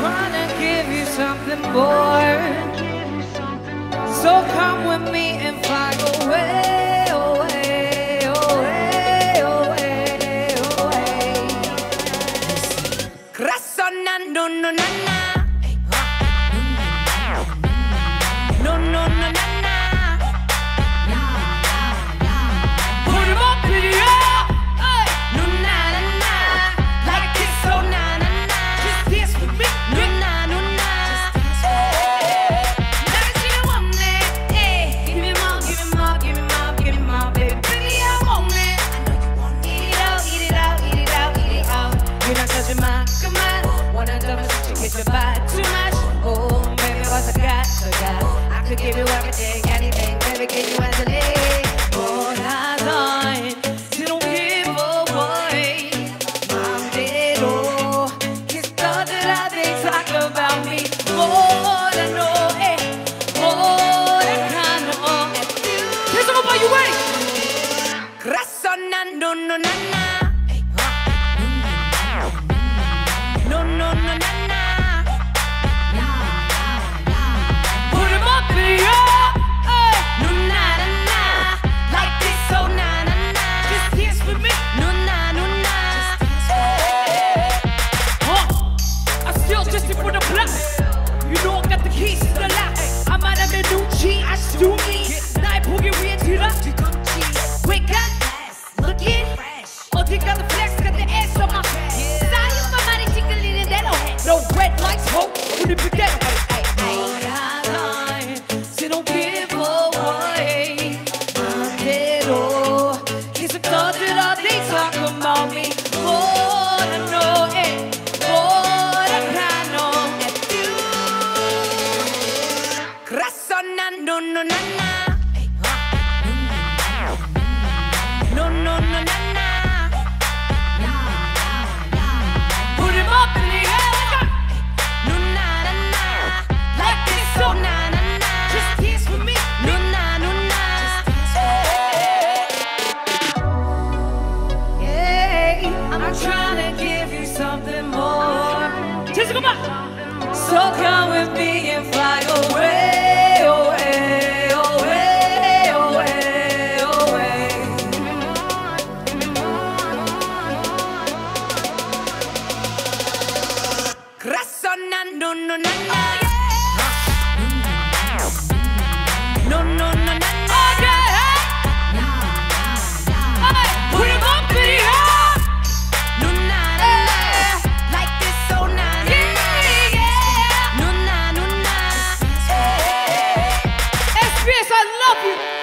trying to give you something more. So come with me and fly away, away, away, away, away. Crasonando, no, na, na. No, no, no, na, na. Put 'em up in the air. Hey. No, na, na, na. Like this, so na, na, na. Just dance with me. No, na, no, na. Never seen a woman, hey. Give me more, give me more, give me more, give me more, baby. Baby, I want it. I know you want it. Eat it out, eat it out, eat it out, eat it out. You're not touching my command. Wanna demonstrate you get your body too much. Oh, baby, what's I got? I could give you everything, anything, baby, give you anything. But I learned you don't give away. Mom did all his thought that they talk about me. More than know, eh? More than I know. Here's some about you ready. Crasonando, no, na, na. No, no, no, na, na. Put 'em up in the air, hey. No, na, na, na. Like this, so na, na, na. Just dance with me. No, na, no, na. I'm still just for the block. You know I got the keys to the lock. I'm out of the new G, I still need. 나의 보기 위해 들어. Wake up, looking fresh. 어디 got the flex, got the ass on my head. 사이즈만 많이 찌끌리는 대로 해. No red lights, hope. 우리 그대로 해. So don't give away. 맘대로 계속 떠들어. They talk about me. More than know it. More than I know it. Crasonando, no, na, na. No, no, no, na, na. Put 'em up in the air, let's go. No, na, na, na. Like this, so na, na, na. Just dance with me. No, na, no, na. Yeah, I'm trying to give you something more. Just come on. So come with me and fly away, away, away, away, away. Crasonando, no, na, na. No, no, no, na, na. Hey, put 'em up in the air. No, na, na, na. Like this, so na, na, na. No, na, no, na. SBS, I love you.